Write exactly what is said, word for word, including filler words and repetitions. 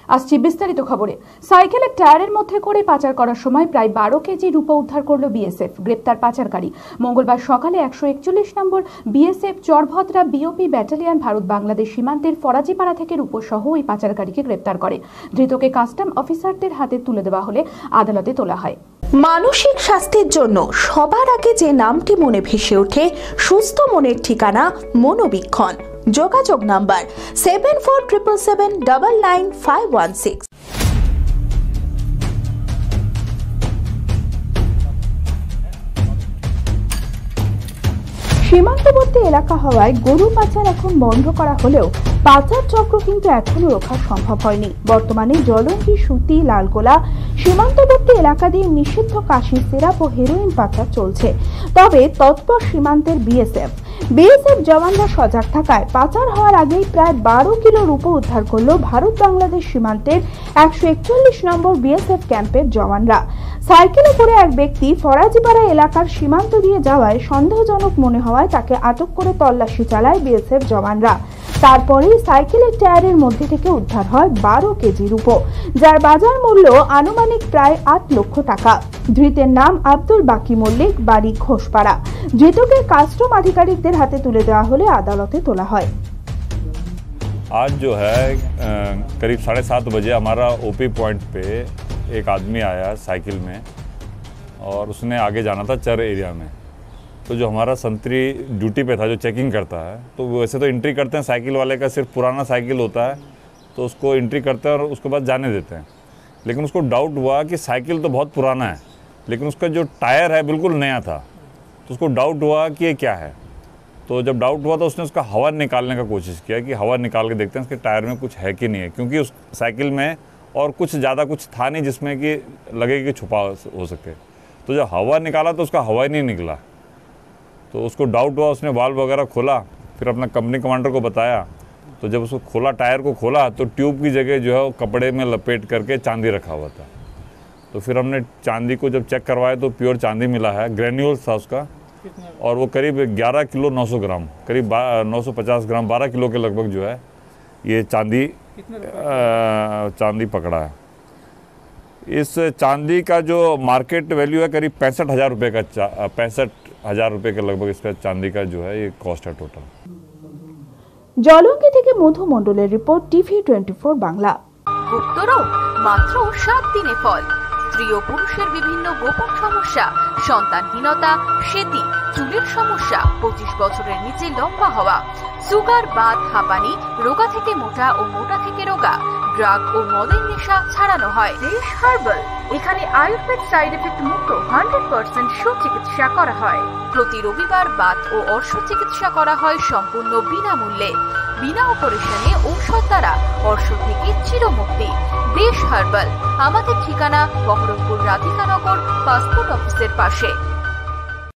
আসছি বিস্তারিত খবরে। সাইকেলের টায়ারের মধ্যে করে পাচার করার সময় প্রায় বারো কেজি রূপো উদ্ধার করল বিএসএফ। গ্রেপ্তার পাচারকারী। মঙ্গলবার সকালে একশো একচল্লিশ number BSF Charbhadra BOP battalion Bharat Bangladesh সীমান্তের ফরাজিপাড়া থেকে রূপো সহ ওই পাচারকারীকে গ্রেপ্তার করে। ধৃতকে কাস্টম অফিসারদের হাতে তুলে দেওয়া হলে আদালতে তোলা হয়। মানসিক স্বাস্থ্যের জন্য সবার আগে যে নামটি মনে ভেসে ওঠে, সুস্থ মনের ঠিকানা মনোবীক্ষণ। যোগাযোগ number seven four triple seven double nine five one six. সীমান্তবর্তী এলাকা হওয়ায় গরু পাচার এখন বন্ধ করা হলেও পাচার চক্র কিন্তু এখনো রোখা সম্ভব হয়নি। বর্তমানে জলঙ্গি, সুতি, লালগোলা সীমান্তবর্তী এলাকা দিয়ে নিষিদ্ধ কাশির সিরাপ ও হেরোইন পাচার চলছে। তবে তৎপর সীমান্তের বিএসএফ বিএসএফ জওয়ানরা সজাগ থাকায় পাচার হওয়ার আগেই প্রায় বারো কিলো রূপো উদ্ধার করল ভারত বাংলাদেশ সীমান্তের একশো একচল্লিশ নম্বর বিএসএফ ক্যাম্পের জওয়ানরা। সাইকেলে করে এক ব্যক্তি ফরাজিপাড়া এলাকার সীমান্ত দিয়ে যাওয়ায় সন্দেহজনক মনে হওয়ায় তাকে আটক করে তল্লাশি চালায় বিএসএফ জওয়ানরা। তারপরেই সাইকেলের টায়ারের মধ্যে থেকে উদ্ধার হয় বারো কেজি রূপো, যার বাজার মূল্য আনুমানিক প্রায় আট লক্ষ টাকা। ধৃতের নাম আব্দুল বাকি মল্লিক, বাড়ি ঘোষপাড়া। ধৃতকে কাস্টম আধিকারিকদের হাতে তুলে দেওয়া হলে আদালতে তোলা হয়। आज जो है करीब साढ़े सात बजे हमारा ओपी पॉइंट पे एक आदमी आया साइकिल में और उसने आगे जाना था चर एरिया में। तो जो हमारा संतरी ड्यूटी पे था, जो चेकिंग करता है, तो वैसे तो एंट्री करते हैं साइकिल वाले का, सिर्फ पुराना साइकिल होता है तो उसको एंट्री करते हैं और उसके बाद जाने देते हैं। लेकिन उसको डाउट हुआ कि साइकिल तो बहुत पुराना है लेकिन उसका जो टायर है बिल्कुल नया था, तो उसको डाउट हुआ कि ये क्या है। तो जब डाउट हुआ तो उसने उसका हवा निकालने का कोशिश किया कि हवा निकाल के देखते हैं उसके टायर में कुछ है कि नहीं है, क्योंकि उस साइकिल में और कुछ ज़्यादा कुछ था नहीं जिसमें कि लगे कि छुपा हो सके। तो जब हवा निकाला तो उसका हवा ही नहीं निकला, तो उसको डाउट हुआ, उसने वाल्व वगैरह खोला, फिर अपना कंपनी कमांडर को बताया। तो जब उसको खोला, टायर को खोला, तो ट्यूब की जगह जो है वो कपड़े में लपेट करके चांदी रखा हुआ था। तो फिर हमने चांदी को जब चेक करवाया तो प्योर चांदी मिला है, ग्रेन्यूल्स था उसका, और वो करीब ग्यारह किलो नौ सौ ग्राम, करीब नौ सौ पचास ग्राम, बारह किलो के लगभग जो है ये चांदी चांदी पकड़ा है। इस चांदी का जो मार्केट वैल्यू है करीब पैंसठ हज़ार रुपये का, पैंसठ हज़ार रुपये के लगभग इसका चांदी का जो है ये कॉस्ट है टोटल। জলঙ্গি থেকে মধু মণ্ডলের report, TV twenty four Bangla. গুপ্তরোগ মাত্র সাত দিনে ফল। স্ত্রী ও পুরুষের বিভিন্ন গোপন সমস্যা, সন্তানহীনতা, সেতি, চুলের সমস্যা, পঁচিশ বছরের নিচে লম্বা হওয়া, সুগার, বাত, হাঁপানি, রোগা থেকে মোটা ও মোটা থেকে রোগা, ড্রাগ ও মদের নেশা ছাড়ানো হয়। দেশ হার্বাল, এখানে আয়ুর্বেদ সাইড এফেক্ট মুক্ত হান্ড্রেড পার্সেন্ট সুচিকিৎসা করা হয়। প্রতি রবিবার বাত ও অর্শ চিকিৎসা করা হয় সম্পূর্ণ বিনামূল্যে। বিনা অপারেশনে ঔষধ দ্বারা অর্শ থেকে চিরমুক্তি। দেশ হার্বাল, আমাদের ঠিকানা বহরমপুর রাধিকানগর পাসপোর্ট অফিসের পাশে।